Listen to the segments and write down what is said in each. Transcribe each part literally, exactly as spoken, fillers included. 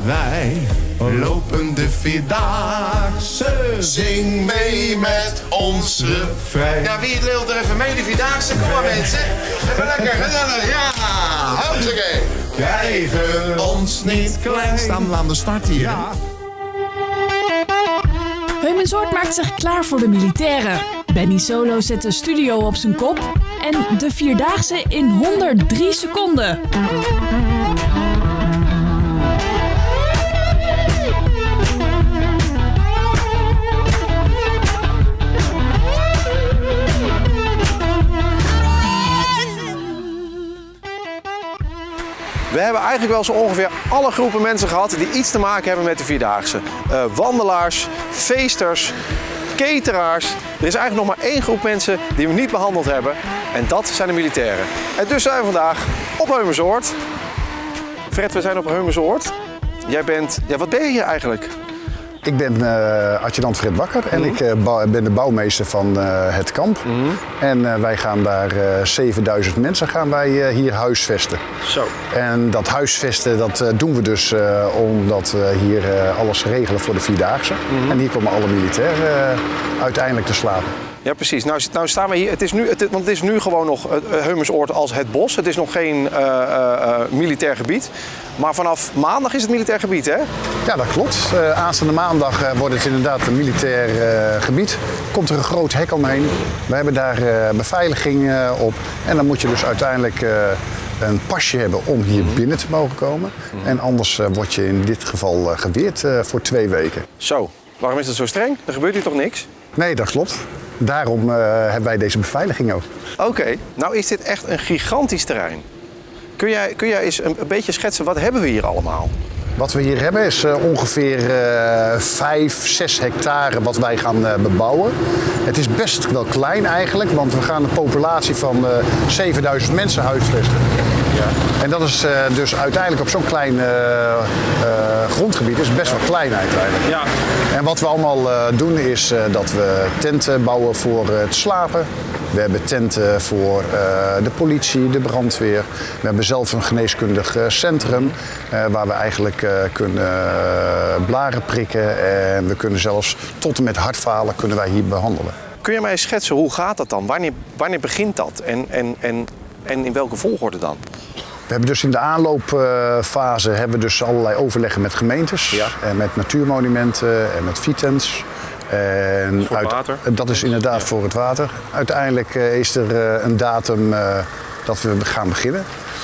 Wij lopen de Vierdaagse. Zing mee met ons refrein. Ja, wie lult er even mee, de Vierdaagse? Kom maar mensen. Even lekker, gezellig. Ja, hoppakee. Krijgen ons niet klein. Staan we aan de start hier. Ja. Heumensoord maakt zich klaar voor de militairen. Benny Solo zet de studio op zijn kop. En de Vierdaagse in honderddrie seconden. We hebben eigenlijk wel zo ongeveer alle groepen mensen gehad die iets te maken hebben met de Vierdaagse. Uh, wandelaars, feesters, cateraars. Er is eigenlijk nog maar één groep mensen die we niet behandeld hebben. En dat zijn de militairen. En dus zijn we vandaag op Heumensoord. Fred, we zijn op Heumensoord. Jij bent... Ja, wat ben je hier eigenlijk? Ik ben uh, adjudant Fred Bakker en mm-hmm. ik uh, ben de bouwmeester van uh, het kamp. Mm-hmm. En uh, wij gaan daar uh, zevenduizend mensen gaan wij uh, hier huisvesten. Zo. En dat huisvesten dat uh, doen we dus uh, omdat we hier uh, alles regelen voor de Vierdaagse. Mm-hmm. En hier komen alle militairen uh, uiteindelijk te slapen. Ja, precies. Nou, nou staan we hier. Het is nu, het, want het is nu gewoon nog uh, Heumensoord als het bos. Het is nog geen uh, uh, militair gebied. Maar vanaf maandag is het militair gebied, hè? Ja, dat klopt. Uh, aanstaande maandag uh, wordt het inderdaad een militair uh, gebied. Komt er een groot hek omheen. We hebben daar uh, beveiliging uh, op. En dan moet je dus uiteindelijk uh, een pasje hebben om hier binnen te mogen komen. En anders uh, word je in dit geval uh, geweerd uh, voor twee weken. Zo, waarom is dat zo streng? Er gebeurt hier toch niks? Nee, dat klopt. Daarom uh, hebben wij deze beveiliging ook. Oké, okay. Nou is dit echt een gigantisch terrein. Kun jij, kun jij eens een, een beetje schetsen, wat hebben we hier allemaal? Wat we hier hebben is uh, ongeveer uh, vijf, zes hectare wat wij gaan uh, bebouwen. Het is best wel klein eigenlijk, want we gaan een populatie van uh, zevenduizend mensen huisvesten. Ja. En dat is uh, dus uiteindelijk op zo'n klein uh, uh, grondgebied is best wel klein uiteindelijk. Ja. En wat we allemaal uh, doen is uh, dat we tenten bouwen voor uh, het slapen. We hebben tenten voor uh, de politie, de brandweer. We hebben zelf een geneeskundig uh, centrum uh, waar we eigenlijk uh, kunnen uh, blaren prikken. En we kunnen zelfs tot en met hartfalen kunnen wij hier behandelen. Kun je mij eens schetsen, hoe gaat dat dan? Wanneer, wanneer begint dat? En, en, en, en in welke volgorde dan? We hebben dus in de aanloopfase hebben we dus allerlei overleggen met gemeentes. Ja. En met natuurmonumenten en met Vitens. En voor het water? Uit, dat is inderdaad ja. voor het water. Uiteindelijk uh, is er uh, een datum uh, dat we gaan beginnen.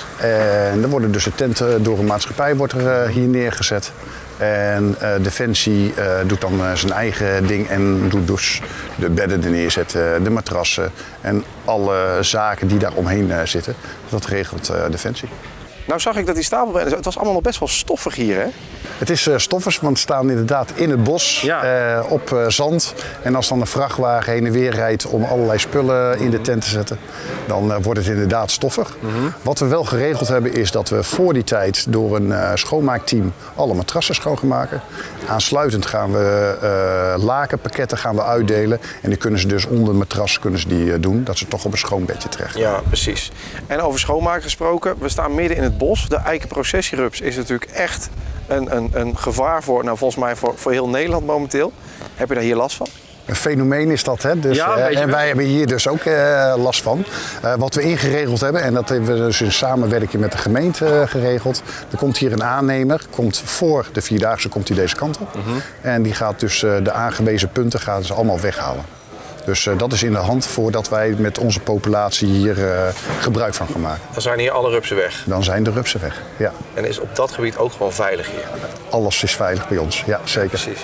En dan worden dus de tenten door een maatschappij wordt er, uh, hier neergezet. En uh, Defensie uh, doet dan uh, zijn eigen ding en doet dus de bedden er neerzetten, de matrassen en alle zaken die daar omheen uh, zitten. Dat regelt uh, Defensie. Nou zag ik dat die stapel, het was allemaal nog best wel stoffig hier, hè? Het is uh, stoffig, want we staan inderdaad in het bos, ja. uh, op uh, zand. En als dan een vrachtwagen heen en weer rijdt om allerlei spullen in de tent te zetten, dan uh, wordt het inderdaad stoffig. Mm-hmm. Wat we wel geregeld hebben is dat we voor die tijd door een uh, schoonmaakteam alle matrassen schoon gaan maken. Aansluitend gaan we uh, lakenpakketten gaan we uitdelen. En die kunnen ze dus onder het matras kunnen ze die, uh, doen, dat ze toch op een schoon bedje terecht. Ja, precies. En over schoonmaken gesproken, we staan midden in het bos. De eikenprocessierups is natuurlijk echt een, een, een gevaar voor, nou volgens mij voor, voor heel Nederland momenteel. Heb je daar hier last van? Een fenomeen is dat, hè? Dus, ja, uh, en wij hebben hier dus ook uh, last van. Uh, wat we ingeregeld hebben, en dat hebben we dus in samenwerking met de gemeente uh, geregeld. Er komt hier een aannemer, komt voor de Vierdaagse komt hij deze kant op. Mm-hmm. En die gaat dus uh, de aangewezen punten gaan ze allemaal weghalen. Dus uh, dat is in de hand voordat wij met onze populatie hier uh, gebruik van gaan maken. Dan zijn hier alle rupsen weg? Dan zijn de rupsen weg, ja. En is op dat gebied ook gewoon veilig hier? Alles is veilig bij ons, ja zeker. Precies.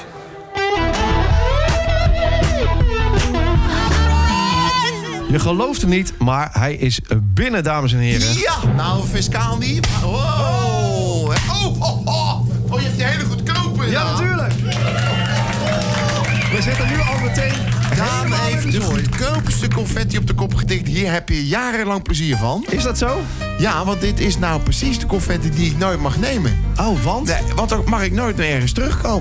Je gelooft het niet, maar hij is binnen, dames en heren. Ja, nou fiscaal niet. Oh, oh, oh, oh. Oh, je hebt die hele goedkope. Ja, natuurlijk. We zitten nu al meteen. Daan heeft de goedkoopste confetti op de kop getikt. Hier heb je jarenlang plezier van. Is dat zo? Ja, want dit is nou precies de confetti die ik nooit mag nemen. Oh, want? Nee, want dan mag ik nooit meer ergens terugkomen.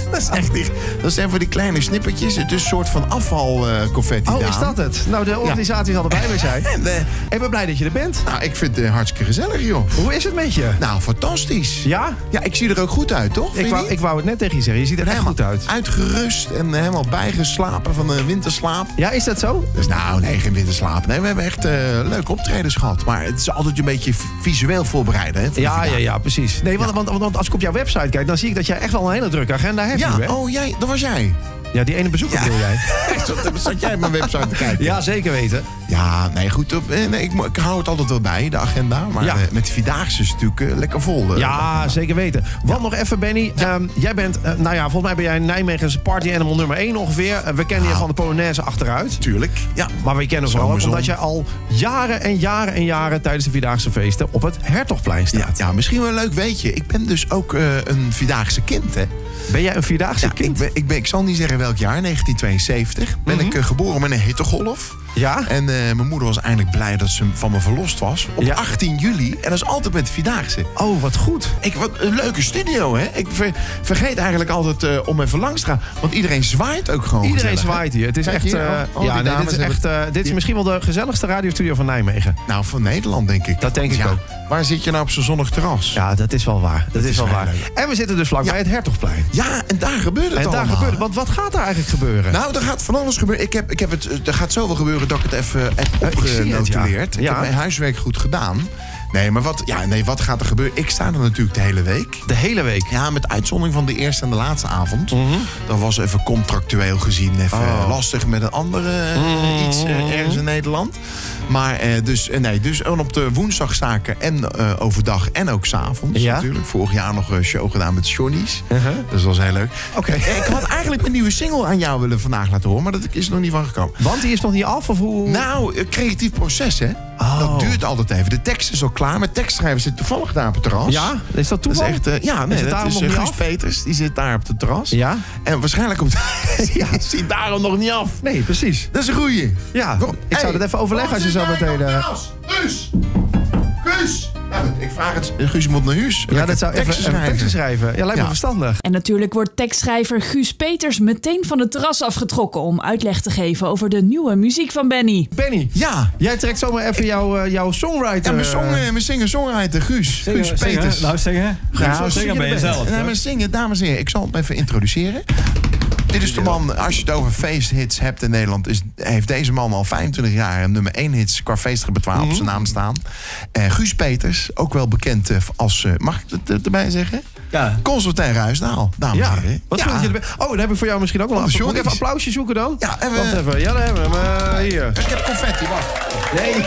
Dat is echt niet. Dat zijn voor die kleine snippertjes. Het is een soort van afvalconfetti. Oh, is dat het? Nou, de organisatie is al erbij, we zijn. En, uh, Ik ben blij dat je er bent. nou, ik vind het uh, hartstikke gezellig, joh. Hoe is het met je? Nou, fantastisch. Ja? Ja, ik zie er ook goed uit, toch? Ik Vind je wou, niet? ik wou het net tegen je zeggen. Je ziet er echt goed uit. Uitgerust en helemaal bijgeslapen van de winterslaap. Ja, is dat zo? Dus nou, nee, geen winterslaap. Nee, we hebben echt uh, leuke optredens gehad. Maar het is altijd een beetje visueel voorbereiden. Hè, voor Ja, die ja, ja, precies. Nee, want, want, want als ik op jouw website kijk, dan zie ik dat jij echt wel een hele drukke agenda hebt Ja, nu, hè? oh, jij, dat was jij. Ja, die ene bezoeker wil jij. Zat, zat jij op mijn website te kijken? Ja, zeker weten. Ja, nee, goed. Op, eh, nee, ik, mo- ik hou het altijd wel bij, de agenda. Maar Ja. eh, met de Vierdaagse is het natuurlijk eh, lekker vol. eh, Ja, zeker weten. Want nog even, Benny. Ehm, jij bent, eh, nou ja, volgens mij ben jij Nijmegens party animal nummer één ongeveer. Uh, we kennen je van de Polonaise achteruit. Tuurlijk. Ja. Maar we kennen vooral ook Zomerzon. omdat jij al jaren en jaren en jaren tijdens de Vierdaagse feesten op het Hertogplein staat. Ja, ja, misschien wel een leuk weetje. Ik ben dus ook eh, een Vierdaagse kind, hè. Ben jij een Vierdaagse Ja, kind? ik, ben, ik, ben, ik zal niet zeggen welk jaar, negentien tweeënzeventig. Ben ik eh, geboren met een hittegolf. Ja? En uh, mijn moeder was eindelijk blij dat ze van me verlost was. Op Ja. achttien juli. En dat is altijd met de Vierdaagse. Oh, wat goed. Ik, wat een leuke studio, hè? Ik ver- vergeet eigenlijk altijd uh, om even langs te gaan. Want iedereen zwaait ook gewoon Iedereen gezellig, hè? zwaait hier. Het is Kijk echt. hier, eh, al- al ja, die nee, dit dames is echt. hebben- eh, dit is misschien wel de gezelligste radiostudio van Nijmegen. Nou, van Nederland, denk ik. Dat denk ik Ja, ook. Waar zit je nou op zo'n zonnig terras? Ja, dat is wel waar. Dat, is, is wel heel waar. leuk. En we zitten dus vlakbij Ja. het Hertogplein. Ja, en daar gebeurt het En daar allemaal. gebeurt het. Want wat gaat er eigenlijk gebeuren? Nou, er gaat van alles gebeuren. Ik heb, ik heb het, er gaat zoveel gebeuren dat ik het even heb ik zie het, opgenotuleerd. ja. Ik Ja. heb mijn huiswerk goed gedaan. Nee, maar wat, ja, nee, wat gaat er gebeuren? Ik sta er natuurlijk de hele week. De hele week. Ja, met uitzondering van de eerste en de laatste avond. Mhm. Dat was even contractueel gezien even Oh. lastig met een andere eh, Mhm. iets eh, ergens in Nederland. Maar eh, dus, eh, nee, dus op de woensdagzaken en eh, overdag en ook 's avonds Ja. natuurlijk. Vorig jaar nog een show gedaan met Johnny's. Uh-huh. Dus dat was heel leuk. Oké. Eh, Ik had eigenlijk mijn nieuwe single aan jou willen vandaag laten horen, maar dat is er nog niet van gekomen. Want die is nog niet af? Of hoe? Nou, een creatief proces, hè? Oh. Dat duurt altijd even. De tekst is al klaar, maar tekstschrijver zit toevallig daar op het terras. Ja? Is dat Dat toeval? is echt, eh, ja, nee, het dat daarom is nog eh, niet Guus af? Peters, die zit daar op het terras. Ja? En waarschijnlijk komt ja. is hij daarom nog niet af. Nee, precies. Dat is een goeie. Ja, Kom, ik zou hey, dat even overleggen als je zo waarom zit meteen... jij eh, op het terras? Guus! Guus! Ja, ik vraag het. Guus moet naar huis. Ja, dat zou even, even teksten schrijven. Ja, lijkt me Ja. verstandig. En natuurlijk wordt tekstschrijver Guus Peters meteen van het terras afgetrokken om uitleg te geven over de nieuwe muziek van Benny. Benny, Ja. jij trekt zomaar even jouw, eh, jouw songwriter... Ja, mijn, song, eh, eh, mijn singer-songwriter Guus. Guus Peters. Nou, zeggen. Ja, Nou, zeggen bij jezelf. Nee, maar zingen, dames en heren, ik zal het even introduceren. Dit is de man, als je het over feesthits hebt in Nederland, is, heeft deze man al vijfentwintig jaar een nummer één hits qua feestrepertoire op zijn naam staan. Uh, Guus Peters, ook wel bekend uh, als, uh, mag ik het uh, erbij zeggen? Ja. Concertijn Ruisdaal, dames Ja, en heren. wat ja. vind je erbij? Oh, dan heb ik voor jou misschien ook wel een Oh, de applaus. Moet ik even Johnny's. applausje zoeken dan? Ja, even- Wacht even. Ja, daar hebben we hem. Eh, hier. Ik heb confetti, wacht. Nee.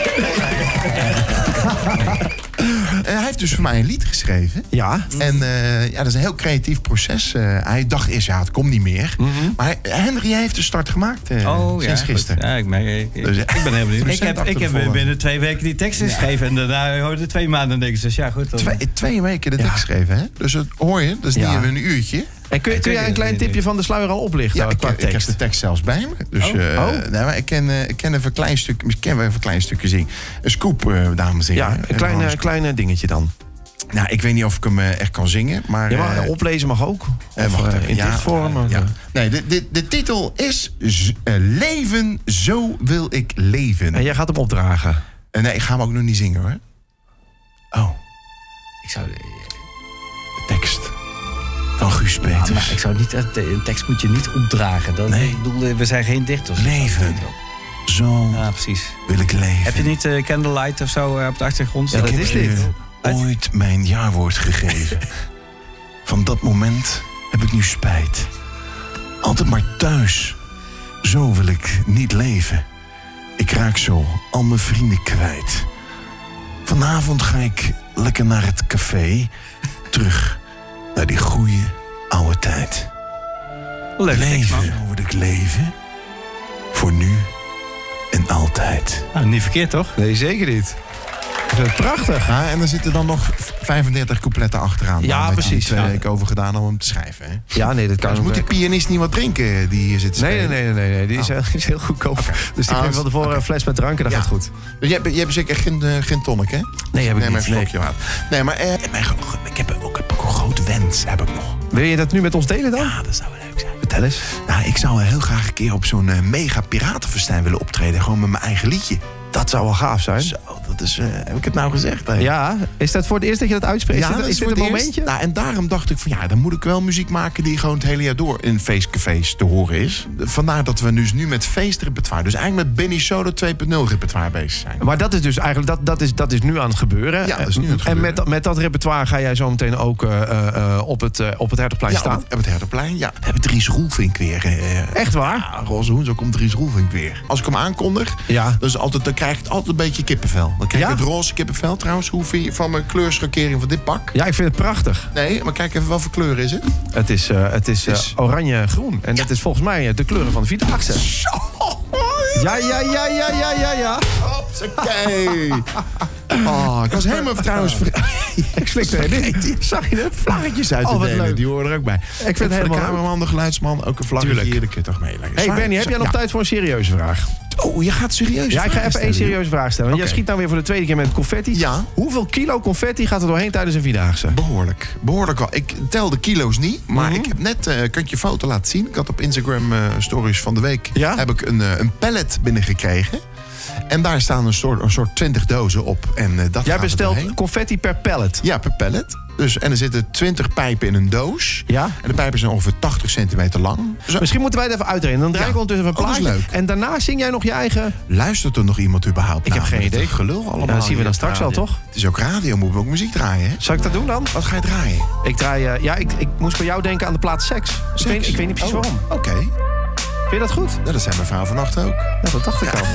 Uh, hij heeft dus voor mij een lied geschreven. Ja. En uh, ja, dat is een heel creatief proces. Uh, hij dacht eerst, ja, het komt niet meer. Maar hij, Henry heeft de start gemaakt uh, Oh, sinds ja, gisteren. goed. Ja, ik, merk, ik, Dus, ik ben heel benieuwd. Ik recent heb, achter ik de heb volle. binnen twee weken die tekst geschreven. En daarna hoorde twee maanden niks. Dus ja, goed. Dan... Twee, twee weken de tekst geschreven, hè? Dus dat hoor je, dat is Ja. niet even een uurtje. En kun, kun jij een klein tipje van de sluier al oplichten? Ja, ik, qua ik heb tekst? de tekst zelfs bij me. Dus, Oh. eh, Oh. nee, maar ik ken, uh, ik ken even een klein stuk, ik ken wel even een klein stukje zingen. Een scoop, uh, dames en heren. Ja, een klein, Gewoon eh, klein eh, dingetje dan. Nou, ik weet niet of ik hem uh, echt kan zingen, maar... Ja, maar uh, oplezen mag ook. uh, Of wacht eh, even, in ja, dichtvorm. uh, of, ja. eh. Nee, de, de, de titel is z- uh, Leven, zo wil ik leven. En jij gaat hem opdragen. Uh, nee, ik ga hem ook nog niet zingen, hoor. Oh, Ik zou, de tekst van Guus ja, Peters. maar ik zou niet, een tekst moet je niet opdragen. Dat, Nee. ik bedoel, we zijn geen dichters. Leven, zo Ja, precies. wil ik leven. Heb je niet uh, Candlelight of zo uh, op de achtergrond? Ja, Ik dat heb is je dit. ooit mijn jaarwoord gegeven. Van dat moment heb ik nu spijt. Altijd maar thuis. Zo wil ik niet leven. Ik raak zo al mijn vrienden kwijt. Vanavond ga ik lekker naar het café. Terug naar die goede oude tijd. Leuk tekst, man. Leven, hoe wil ik leven? Voor nu en altijd. Nou, niet verkeerd, toch? Nee, zeker niet. Dat is prachtig. Ja, en er zitten dan nog vijfendertig coupletten achteraan. Ja, Daar heb je precies. twee Ja. weken over gedaan om hem te schrijven. Hè? Ja, nee, dat kan Dus ook moet die werken. pianist niet wat drinken die hier zit te Nee, spelen? nee, nee, nee, nee. Die is, Oh. heel- die is heel goedkoop. Dus die Ah, geeft van tevoren oké. een fles met drank en dat Ja. gaat goed. Dus je, hebt, je hebt zeker geen, uh, geen tonic, hè? Nee, heb ik nee, maar niet. een Nee. slokje water. Nee, maar eh, mijn, ik heb ook, ik heb ook een grote wens, heb ik nog. Wil je dat nu met ons delen dan? Ja, dat zou wel leuk zijn. Vertel eens. Nou, ik zou heel graag een keer op zo'n uh, mega piratenfestijn willen optreden. Gewoon met mijn eigen liedje. Dat zou wel gaaf zijn. Zo, dat is... Uh, heb ik het nou gezegd? Hè? Ja, is dat voor het eerst dat je dat uitspreekt? Ja, is dit, dat is is dit voor een het momentje? eerst. Nou, en daarom dacht ik van ja, dan moet ik wel muziek maken die gewoon het hele jaar door in feestcafés te horen is. Vandaar dat we dus nu met feestrepertoire, dus eigenlijk met Benny Solo twee punt nul repertoire bezig zijn. Maar dat is dus eigenlijk dat, dat is, dat is nu aan het gebeuren. Ja, dat is nu aan het en gebeuren. met, dat- met dat repertoire ga jij zo meteen ook uh, uh, op, het, uh, op het Hertogplein Ja, staan. op het, op het Hertogplein. Ja, we hebben Dries Roelvink weer. Uh, Echt waar? Ja, roze hoen, zo komt Dries Roelvink weer. Als ik hem aankondig, Ja. dus altijd, dan krijg ik altijd een beetje kippenvel. Dan krijg ik Ja? het roze kippenvel trouwens. Hoe vind je van mijn kleurschakering van dit pak? Ja, ik vind het prachtig. Nee, maar kijk even wat voor kleur is het. Het is, uh, het is, uh, Het is- oranje-groen. En dat is volgens mij uh, de kleuren van de Vierdaagse. Ja, ja, ja, ja, ja, ja, ja. Oké. Oh, ik was helemaal trouwens... Ik slikte erin in. Zag je dat? Vlaggetjes uit Oh, te wat delen, leuk. die horen er ook bij. Ik vind het voor de helemaal leuk. cameraman, de geluidsman, ook een vlaggetje Tuurlijk. hier, dat kun je toch meeleggen. Hey Benny, heb jij nog Ja. tijd voor een serieuze vraag? Oh, je gaat serieus Ja, ik ga vragen even één stellen, serieuze vraag stellen. Want Oké. Jij schiet nou weer voor de tweede keer met confetti. Ja. Hoeveel kilo confetti gaat er doorheen tijdens een Vierdaagse? joh. Behoorlijk. Behoorlijk wel. Ik tel de kilo's niet, maar Mhm. ik heb net, uh, kan ik je foto laten zien. Ik had op Instagram uh, stories van de week, Ja? heb ik een, uh, een pallet binnengekregen. En daar staan een soort, een soort twintig dozen op. En uh, dat Jij gaat er bestelt doorheen. confetti per pallet. Ja, per pallet. Dus, en er zitten twintig pijpen in een doos. Ja? En de pijpen zijn ongeveer tachtig centimeter lang. Zo. Misschien moeten wij het even uitreden. Dan draai ik Ja. ondertussen even een Oh, dat is plaatje. leuk. En daarna zing jij nog je eigen... Luistert er nog iemand überhaupt Ik heb naar? geen Met idee. het gelul allemaal. Ja, dat zien we hier dan op straks de wel, radio. toch? Het is ook radio, moeten we ook muziek draaien, hè? Zal ik dat doen dan? Wat ga je draaien? Ik draai... uh, ja, ik, ik moest bij jou denken aan de plaat Seks. Ik weet, ik weet niet precies Oh, waarom. Oké. Vind je dat goed? Nou, dat zei mijn vrouw vannacht ook. Ja, dat dacht ik al.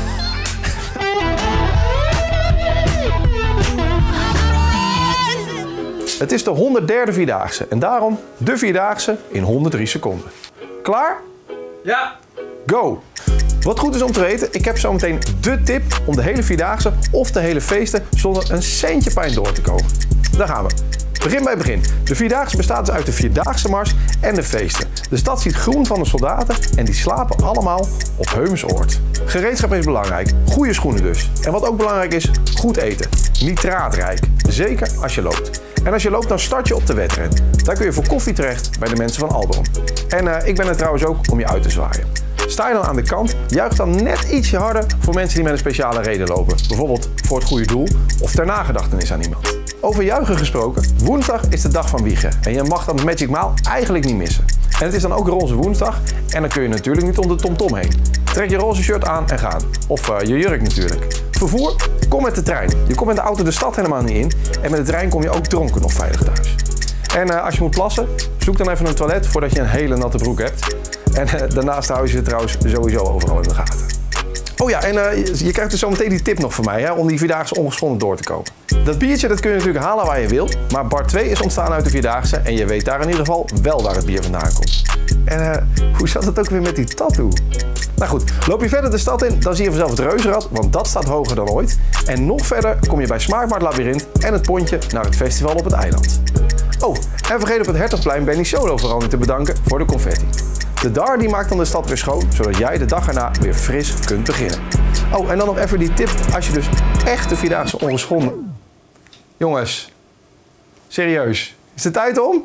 Het is de honderdderde Vierdaagse. En daarom de Vierdaagse in honderddrie seconden. Klaar? Ja. Go! Wat goed is om te weten, ik heb zometeen de tip om de hele Vierdaagse of de hele feesten zonder een centje pijn door te komen. Daar gaan we. Begin bij het begin. De Vierdaagse bestaat dus uit de Vierdaagse Mars en de feesten. De stad ziet groen van de soldaten en die slapen allemaal op Heumensoord. Gereedschap is belangrijk. Goede schoenen dus. En wat ook belangrijk is, goed eten. Nitraatrijk. Zeker als je loopt. En als je loopt, dan start je op de wedren. Daar kun je voor koffie terecht bij de mensen van Alberon. En uh, ik ben er trouwens ook om je uit te zwaaien. Sta je dan aan de kant, juich dan net ietsje harder voor mensen die met een speciale reden lopen. Bijvoorbeeld voor het goede doel of ter nagedachtenis aan iemand. Over juichen gesproken, woensdag is de dag van wiegen. En je mag dat Magic Maal eigenlijk niet missen. En het is dan ook roze woensdag en dan kun je natuurlijk niet om de tomtom heen. Trek je roze shirt aan en gaan. Of uh, je jurk natuurlijk. Vervoer? Kom met de trein. Je komt met de auto de stad helemaal niet in. En met de trein kom je ook dronken nog veilig thuis. En uh, als je moet plassen, zoek dan even een toilet voordat je een hele natte broek hebt. En uh, daarnaast hou je ze trouwens sowieso overal in de gaten. Oh ja, en uh, je krijgt dus zometeen die tip nog van mij, hè, om die Vierdaagse ongeschonden door te komen. Dat biertje dat kun je natuurlijk halen waar je wil, maar bar twee is ontstaan uit de Vierdaagse en je weet daar in ieder geval wel waar het bier vandaan komt. En uh, hoe zat het ook weer met die tattoo? Nou goed, loop je verder de stad in, dan zie je vanzelf het Reuzenrad, want dat staat hoger dan ooit. En nog verder kom je bij Smaakmaat Labyrinth en het pontje naar het festival op het eiland. Oh, en vergeet op het Hertogplein Benny Solo vooral niet te bedanken voor de confetti. De Dar die maakt dan de stad weer schoon, zodat jij de dag erna weer fris kunt beginnen. Oh, en dan nog even die tip als je dus echt de Vierdaagse ongeschonden... Jongens, serieus, is de tijd om?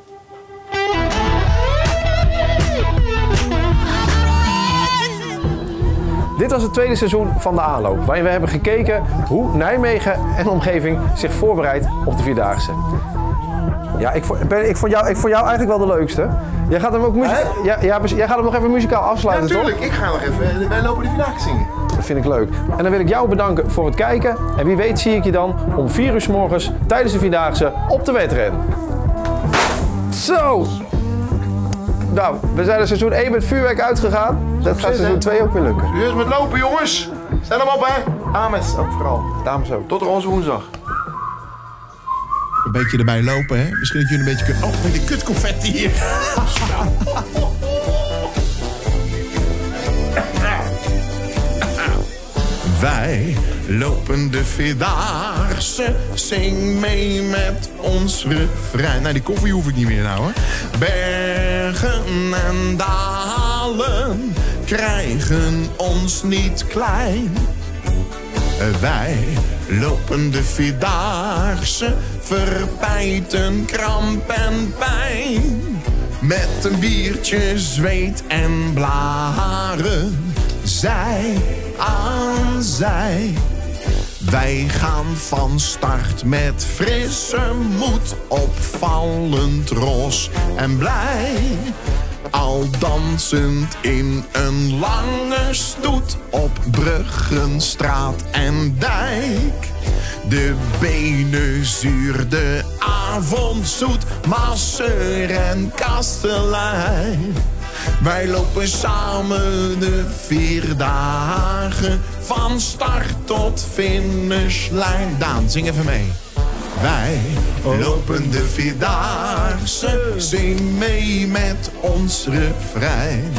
Dit was het tweede seizoen van de aanloop, waarin we hebben gekeken hoe Nijmegen en omgeving zich voorbereidt op de Vierdaagse. Ja, ik vond, ben, ik, vond jou, ik vond jou eigenlijk wel de leukste. Jij gaat hem ook muziek, ja, ja, jij gaat hem nog even muzikaal afsluiten, toch? Ik ga nog even, wij lopen die vandaag zingen. Dat vind ik leuk. En dan wil ik jou bedanken voor het kijken. En wie weet zie ik je dan om vier uur 's morgens tijdens de Vierdaagse op de wedren. Zo! Nou, we zijn er seizoen één met vuurwerk uitgegaan. Dat gaat seizoen twee ook weer lukken. Succes met lopen, jongens. Stel hem op, hè. Dames, ook vooral. Dames ook. Tot onze woensdag. Een beetje erbij lopen, hè. Misschien dat jullie een beetje kunnen... Oh, met die kutconfetti hier. Wij lopen de Vierdaagse, zing mee met ons refrein. Nou, die koffie hoef ik niet meer nou, hoor. Bergen en dalen krijgen ons niet klein. Wij lopen de Vierdaagse, verpijten, kramp en pijn. Met een biertje, zweet en blaren. Zij aan zij. Wij gaan van start met frisse moed. Opvallend ros en blij. Al dansend in een lange stoet. Op bruggen, straat en dijk. De benen zuur, de avond zoet. Masseur en kastelein. Wij lopen samen de vier dagen. Van start tot finishlijn. Daan, zing even mee. Wij lopen de Vierdaagse. Zing mee met ons refrein.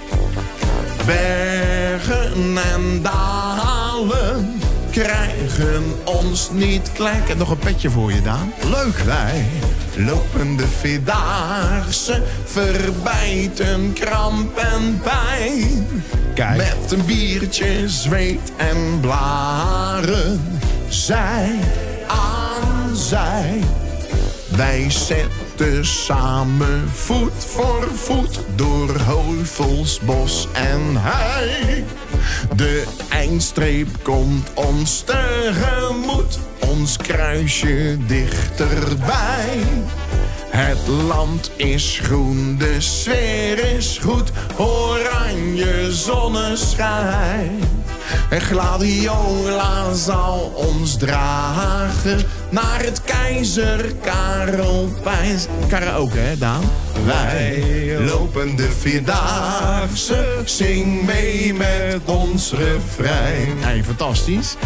Bergen en dalen krijgen ons niet klein. Ik heb nog een petje voor je, Daan. Leuk. Wij lopen de Vierdaagse, verbijten kramp en pijn. Kijk. Met een biertje, zweet en blaren. Zij aan zij. Wij zetten samen voet voor voet door heuvels, bos en hei. De eindstreep komt ons tegemoet, ons kruisje dichterbij. Het land is groen, de sfeer is goed, oranje zonneschijn. En Gladiola zal ons dragen naar het Keizer Karelplein. Karaoke, hè, Daan? Wij lopen de Vierdaagse, zing mee met ons refrein. Hey, fantastisch.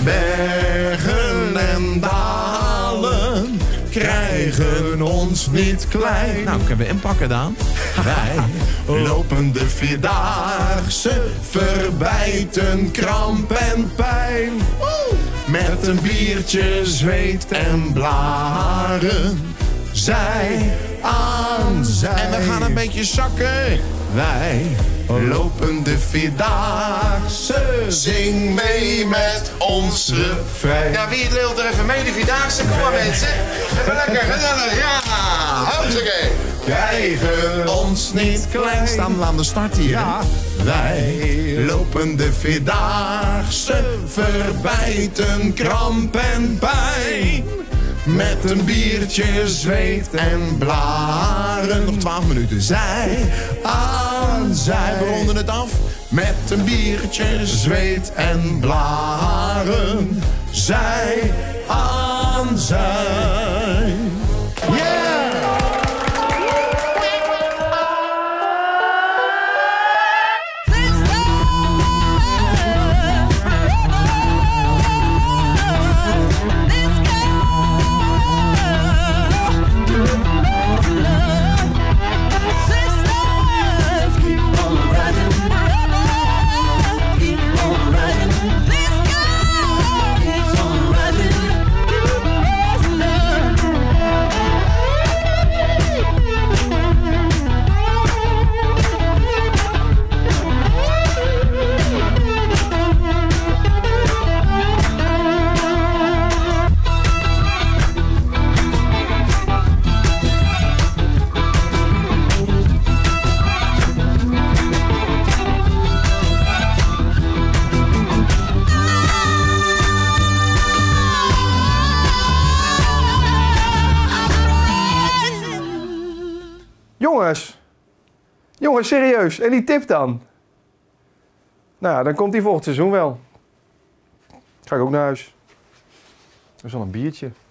Bergen en dalen krijgen ons niet klein. Nou, kunnen we inpakken, Daan? Wij lopen de Vierdaagse, verbijten kramp en pijn. Met een biertje, zweet en blaren. Zij aan zij. En we gaan een beetje zakken. Wij lopen de Vierdaagse, zing mee met ons refrein. Ja, wie lult er even mee, de Vierdaagse? Kom maar, mensen. Even lekker gezellig. Ja, hoppakee. Krijgen ons niet klein. Staan we aan de start hier. Ja. Wij lopen de Vierdaagse, verbijten kramp en pijn. Met een biertje, zweet en blaren. Nog twaalf minuten. Zij aan zij. We ronden het af. Met een biertje, zweet en blaren. Zij aan zij. Yeah! Jongens, jongens, serieus. En die tip dan? Nou ja, dan komt die volgend seizoen wel. Ga ik ook naar huis. Dat is wel een biertje.